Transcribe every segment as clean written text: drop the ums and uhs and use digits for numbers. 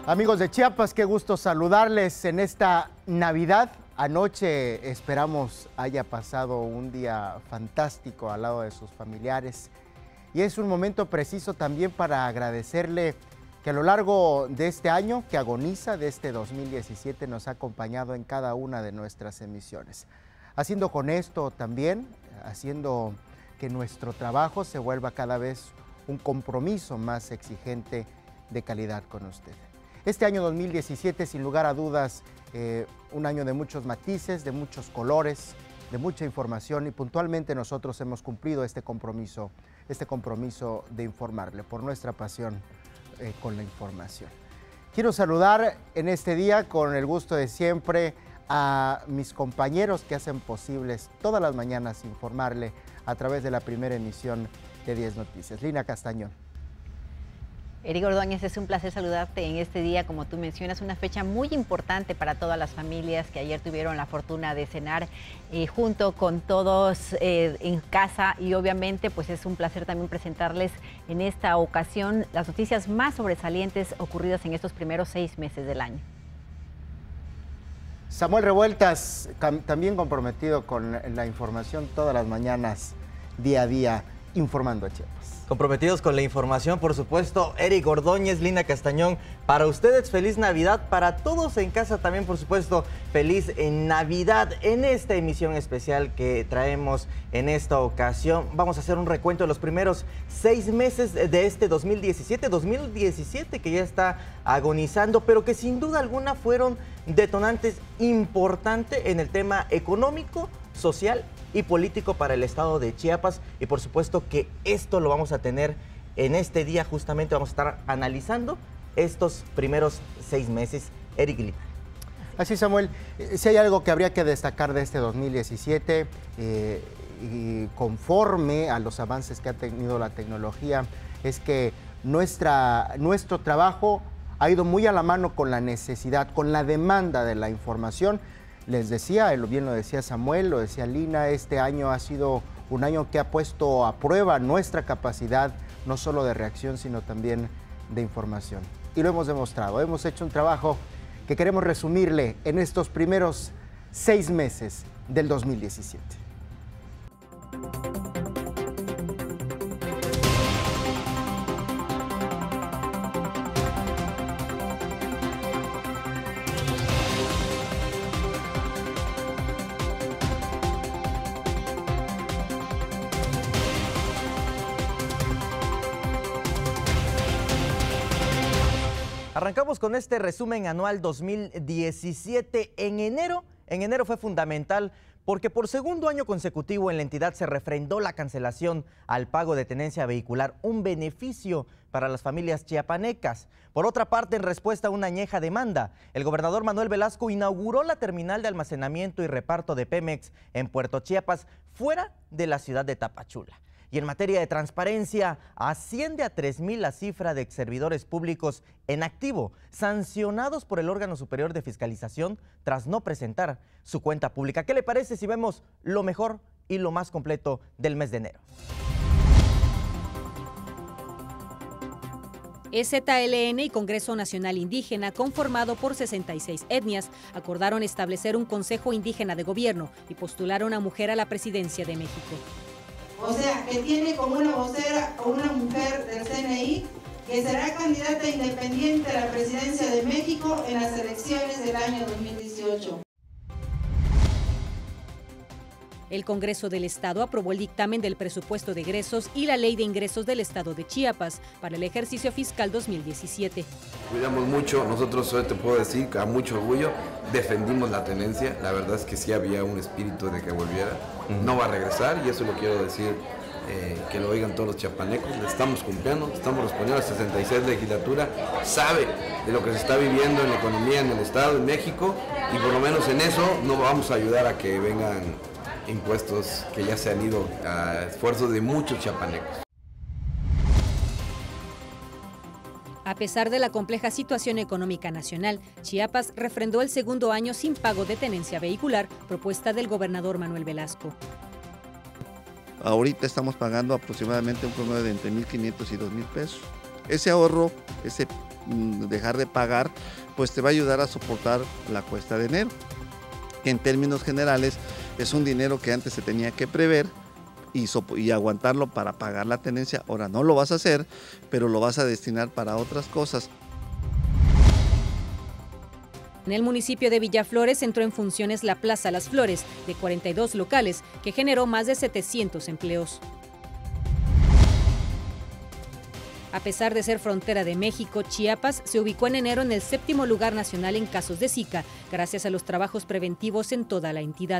Amigos de Chiapas, qué gusto saludarles en esta Navidad. Anoche esperamos haya pasado un día fantástico al lado de sus familiares y es un momento preciso también para agradecerle que a lo largo de este año que agoniza, de este 2017, nos ha acompañado en cada una de nuestras emisiones. Haciendo con esto también, haciendo que nuestro trabajo se vuelva cada vez un compromiso más exigente de calidad con usted. Este año 2017, sin lugar a dudas, un año de muchos matices, de muchos colores, de mucha información y puntualmente nosotros hemos cumplido este compromiso de informarle por nuestra pasión con la información. Quiero saludar en este día con el gusto de siempre a mis compañeros que hacen posibles todas las mañanas informarle a través de la primera emisión de 10 Noticias. Lina Castañón. Eric Ordóñez, es un placer saludarte en este día, como tú mencionas, una fecha muy importante para todas las familias que ayer tuvieron la fortuna de cenar junto con todos en casa y obviamente pues es un placer también presentarles en esta ocasión las noticias más sobresalientes ocurridas en estos primeros 6 meses del año. Samuel Revueltas, también comprometido con la información todas las mañanas, día a día, informando a Chiapas. Comprometidos con la información, por supuesto, Eric Ordóñez, Lina Castañón, para ustedes feliz Navidad, para todos en casa también, por supuesto, feliz Navidad. En esta emisión especial que traemos en esta ocasión, vamos a hacer un recuento de los primeros 6 meses de este 2017 que ya está agonizando, pero que sin duda alguna fueron detonantes importantes en el tema económico, social y político para el estado de Chiapas, y por supuesto que esto lo vamos a tener en este día. Justamente vamos a estar analizando estos primeros 6 meses. Eric Lina. Así, Samuel, si hay algo que habría que destacar de este 2017, y conforme a los avances que ha tenido la tecnología, es que nuestro trabajo ha ido muy a la mano con la necesidad, con la demanda de la información. Les decía, bien lo decía Samuel, lo decía Lina, este año ha sido un año que ha puesto a prueba nuestra capacidad, no solo de reacción, sino también de información. Y lo hemos demostrado, hemos hecho un trabajo que queremos resumirle en estos primeros 6 meses del 2017. Arrancamos con este resumen anual 2017. En enero fue fundamental porque por segundo año consecutivo en la entidad se refrendó la cancelación al pago de tenencia vehicular, un beneficio para las familias chiapanecas. Por otra parte, en respuesta a una añeja demanda, el gobernador Manuel Velasco inauguró la terminal de almacenamiento y reparto de Pemex en Puerto Chiapas, fuera de la ciudad de Tapachula. Y en materia de transparencia, asciende a 3,000 la cifra de exservidores públicos en activo, sancionados por el órgano superior de fiscalización tras no presentar su cuenta pública. ¿Qué le parece si vemos lo mejor y lo más completo del mes de enero? EZLN y Congreso Nacional Indígena, conformado por 66 etnias, acordaron establecer un Consejo Indígena de Gobierno y postular a una mujer a la presidencia de México. O sea, que tiene como una vocera o una mujer del CNI que será candidata independiente a la presidencia de México en las elecciones del año 2018. El Congreso del Estado aprobó el dictamen del presupuesto de egresos y la Ley de Ingresos del Estado de Chiapas para el ejercicio fiscal 2017. Cuidamos mucho, nosotros hoy te puedo decir que a mucho orgullo defendimos la tenencia, la verdad es que sí había un espíritu de que volviera, no va a regresar y eso lo quiero decir, que lo oigan todos los chiapanecos, le estamos cumpliendo, estamos respondiendo a la 66 legislatura, sabe de lo que se está viviendo en la economía en el Estado de México y por lo menos en eso no vamos a ayudar a que vengan impuestos que ya se han ido a esfuerzos de muchos chiapanecos. A pesar de la compleja situación económica nacional, Chiapas refrendó el segundo año sin pago de tenencia vehicular, propuesta del gobernador Manuel Velasco. Ahorita estamos pagando aproximadamente un promedio de entre 1,500 y 2,000 pesos. ese ahorro, ese dejar de pagar, pues te va a ayudar a soportar la cuesta de enero, que en términos generales es un dinero que antes se tenía que prever y aguantarlo para pagar la tenencia. Ahora no lo vas a hacer, pero lo vas a destinar para otras cosas. En el municipio de Villaflores entró en funciones la Plaza Las Flores, de 42 locales, que generó más de 700 empleos. A pesar de ser frontera de México, Chiapas se ubicó en enero en el 7º lugar nacional en casos de Zika, gracias a los trabajos preventivos en toda la entidad.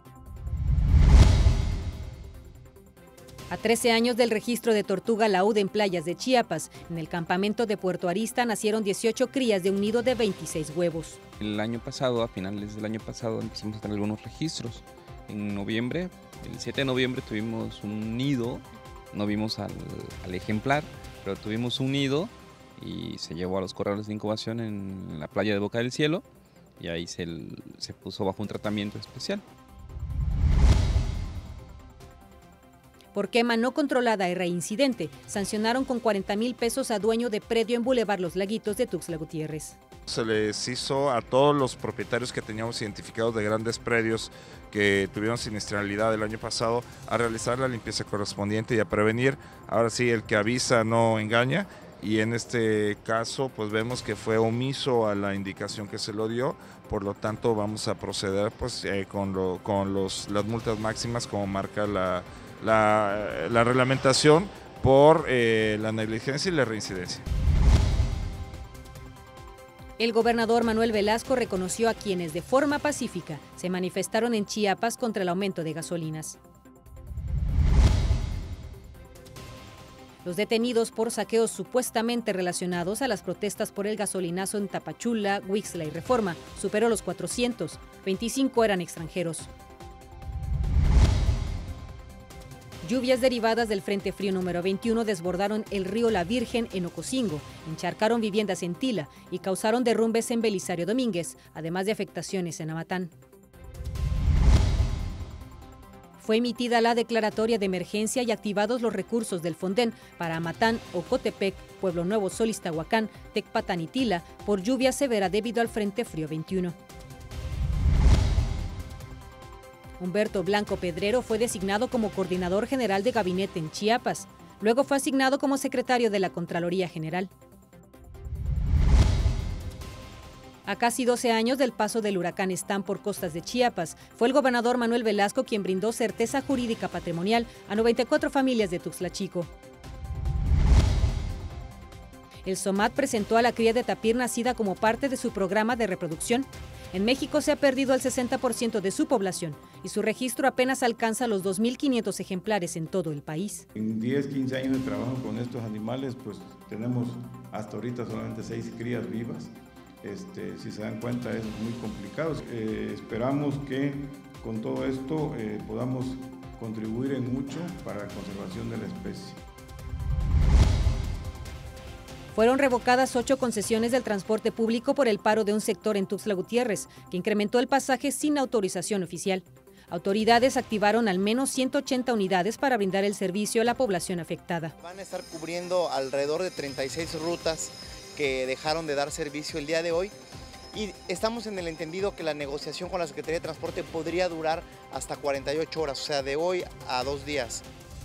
A 13 años del registro de tortuga laúd en playas de Chiapas, en el campamento de Puerto Arista nacieron 18 crías de un nido de 26 huevos. El año pasado, a finales del año pasado, empezamos a tener algunos registros. En noviembre, el 7 de noviembre tuvimos un nido, no vimos al ejemplar, pero tuvimos un nido y se llevó a los corrales de incubación en la playa de Boca del Cielo y ahí se puso bajo un tratamiento especial. Por quema no controlada y reincidente, sancionaron con 40,000 pesos a dueño de predio en Boulevard Los Laguitos de Tuxtla Gutiérrez. Se les hizo a todos los propietarios que teníamos identificados de grandes predios que tuvieron siniestralidad el año pasado a realizar la limpieza correspondiente y a prevenir. Ahora sí, el que avisa no engaña, y en este caso pues vemos que fue omiso a la indicación que se lo dio, por lo tanto vamos a proceder pues con las multas máximas como marca la reglamentación por la negligencia y la reincidencia. El gobernador Manuel Velasco reconoció a quienes de forma pacífica se manifestaron en Chiapas contra el aumento de gasolinas. Los detenidos por saqueos supuestamente relacionados a las protestas por el gasolinazo en Tapachula, Huixla y Reforma superó los 400, 25 eran extranjeros. Lluvias derivadas del Frente Frío número 21 desbordaron el río La Virgen en Ocosingo, encharcaron viviendas en Tila y causaron derrumbes en Belisario Domínguez, además de afectaciones en Amatán. Fue emitida la declaratoria de emergencia y activados los recursos del Fonden para Amatán, Ocotepec, Pueblo Nuevo, Solistahuacán, Tecpatán y Tila por lluvia severa debido al Frente Frío 21. Humberto Blanco Pedrero fue designado como coordinador general de gabinete en Chiapas. Luego fue asignado como secretario de la Contraloría General. A casi 12 años del paso del huracán Stan por costas de Chiapas, fue el gobernador Manuel Velasco quien brindó certeza jurídica patrimonial a 94 familias de Tuxtla Chico. El SOMAT presentó a la cría de tapir nacida como parte de su programa de reproducción. En México se ha perdido el 60% de su población y su registro apenas alcanza los 2.500 ejemplares en todo el país. En 10, 15 años de trabajo con estos animales, pues tenemos hasta ahorita solamente 6 crías vivas. Si se dan cuenta es muy complicado. Esperamos que con todo esto podamos contribuir en mucho para la conservación de la especie. Fueron revocadas 8 concesiones del transporte público por el paro de un sector en Tuxtla Gutiérrez, que incrementó el pasaje sin autorización oficial. Autoridades activaron al menos 180 unidades para brindar el servicio a la población afectada. Van a estar cubriendo alrededor de 36 rutas que dejaron de dar servicio el día de hoy, y estamos en el entendido que la negociación con la Secretaría de Transporte podría durar hasta 48 horas, o sea, de hoy a 2 días.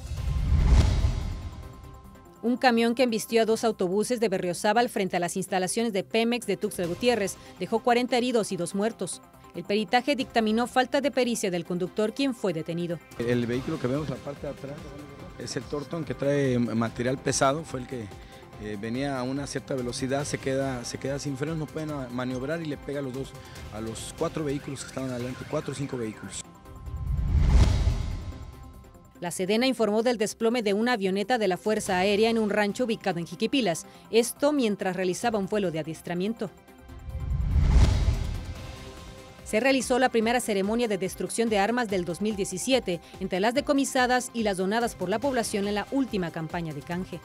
Un camión que embistió a 2 autobuses de Berriozábal frente a las instalaciones de Pemex de Tuxtla Gutiérrez dejó 40 heridos y 2 muertos. El peritaje dictaminó falta de pericia del conductor, quien fue detenido. El vehículo que vemos en la parte de atrás es el Torton, que trae material pesado, fue el que venía a una cierta velocidad, se queda sin frenos, no pueden maniobrar y le pega a los 4 vehículos que estaban adelante, 4 o 5 vehículos. La Sedena informó del desplome de una avioneta de la Fuerza Aérea en un rancho ubicado en Jiquipilas, esto mientras realizaba un vuelo de adiestramiento. Se realizó la primera ceremonia de destrucción de armas del 2017, entre las decomisadas y las donadas por la población en la última campaña de canje.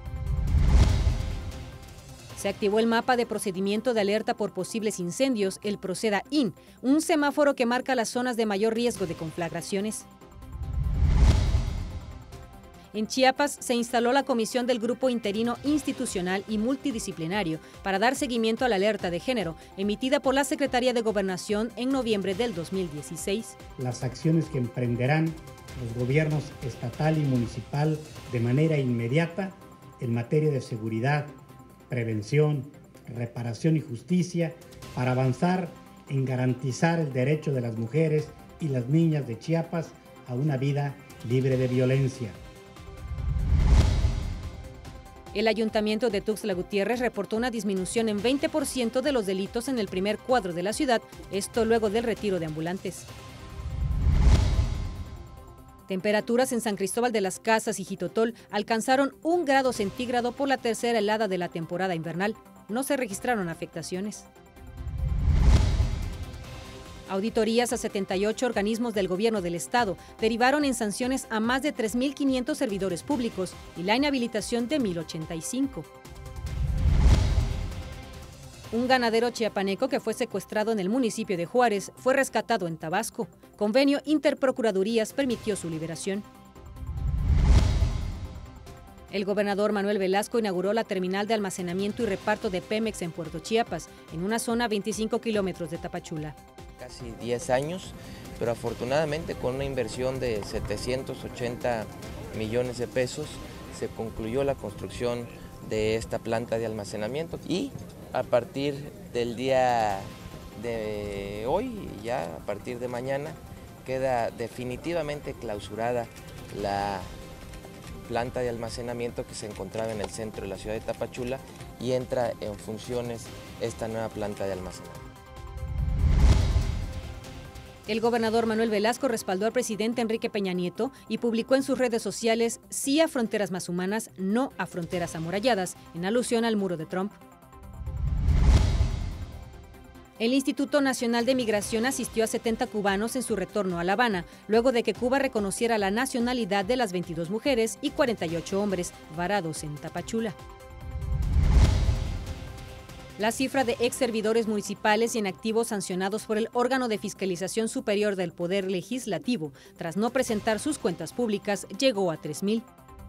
Se activó el mapa de procedimiento de alerta por posibles incendios, el Proceda-IN, un semáforo que marca las zonas de mayor riesgo de conflagraciones. En Chiapas se instaló la Comisión del Grupo Interino Institucional y Multidisciplinario para dar seguimiento a la alerta de género emitida por la Secretaría de Gobernación en noviembre del 2016. Las acciones que emprenderán los gobiernos estatal y municipal de manera inmediata en materia de seguridad, prevención, reparación y justicia para avanzar en garantizar el derecho de las mujeres y las niñas de Chiapas a una vida libre de violencia. El Ayuntamiento de Tuxtla Gutiérrez reportó una disminución en 20% de los delitos en el primer cuadro de la ciudad, esto luego del retiro de ambulantes. Temperaturas en San Cristóbal de las Casas y Jitotol alcanzaron 1 grado centígrado por la tercera helada de la temporada invernal. No se registraron afectaciones. Auditorías a 78 organismos del gobierno del estado derivaron en sanciones a más de 3.500 servidores públicos y la inhabilitación de 1.085. Un ganadero chiapaneco que fue secuestrado en el municipio de Juárez fue rescatado en Tabasco. Convenio Interprocuradurías permitió su liberación. El gobernador Manuel Velasco inauguró la terminal de almacenamiento y reparto de Pemex en Puerto Chiapas, en una zona a 25 kilómetros de Tapachula. Casi 10 años, pero afortunadamente con una inversión de 780 millones de pesos se concluyó la construcción de esta planta de almacenamiento y a partir del día de hoy, ya a partir de mañana, queda definitivamente clausurada la planta de almacenamiento que se encontraba en el centro de la ciudad de Tapachula y entra en funciones esta nueva planta de almacenamiento. El gobernador Manuel Velasco respaldó al presidente Enrique Peña Nieto y publicó en sus redes sociales "Sí a fronteras más humanas, no a fronteras amuralladas", en alusión al muro de Trump. El Instituto Nacional de Migración asistió a 70 cubanos en su retorno a La Habana, luego de que Cuba reconociera la nacionalidad de las 22 mujeres y 48 hombres varados en Tapachula. La cifra de ex servidores municipales y inactivos sancionados por el órgano de fiscalización superior del Poder Legislativo, tras no presentar sus cuentas públicas, llegó a 3,000.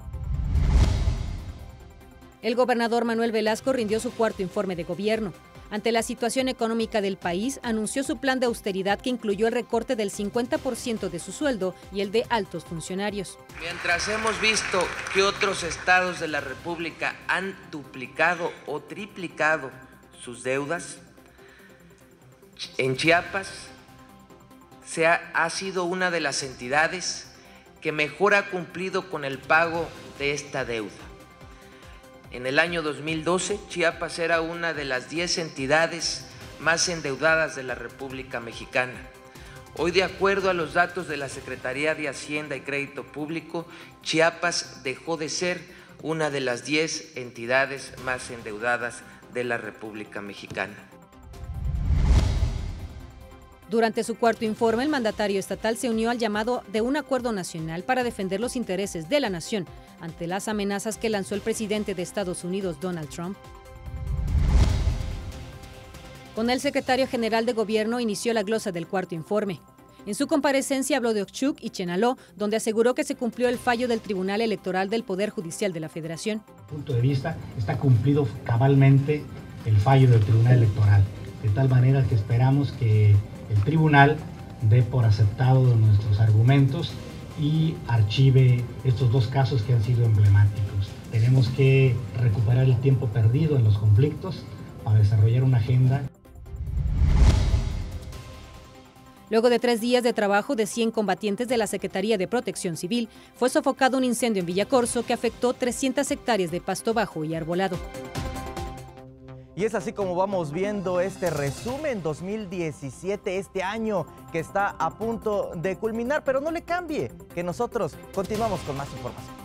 El gobernador Manuel Velasco rindió su cuarto informe de gobierno. Ante la situación económica del país, anunció su plan de austeridad que incluyó el recorte del 50% de su sueldo y el de altos funcionarios. Mientras hemos visto que otros estados de la República han duplicado o triplicado sus deudas, en Chiapas ha sido una de las entidades que mejor ha cumplido con el pago de esta deuda. En el año 2012, Chiapas era una de las 10 entidades más endeudadas de la República Mexicana. Hoy, de acuerdo a los datos de la Secretaría de Hacienda y Crédito Público, Chiapas dejó de ser una de las 10 entidades más endeudadas de la República Mexicana. Durante su cuarto informe, el mandatario estatal se unió al llamado de un acuerdo nacional para defender los intereses de la nación ante las amenazas que lanzó el presidente de Estados Unidos, Donald Trump. Con el secretario general de Gobierno inició la glosa del cuarto informe. En su comparecencia habló de Oxchuc y Chenaló, donde aseguró que se cumplió el fallo del Tribunal Electoral del Poder Judicial de la Federación. Punto de vista, está cumplido cabalmente el fallo del Tribunal Electoral, de tal manera que esperamos que el tribunal dé por aceptado nuestros argumentos y archive estos dos casos que han sido emblemáticos. Tenemos que recuperar el tiempo perdido en los conflictos para desarrollar una agenda. Luego de 3 días de trabajo de 100 combatientes de la Secretaría de Protección Civil, fue sofocado un incendio en Villacorso que afectó 300 hectáreas de pasto bajo y arbolado. Y es así como vamos viendo este resumen 2017, este año que está a punto de culminar, pero no le cambie, que nosotros continuamos con más información.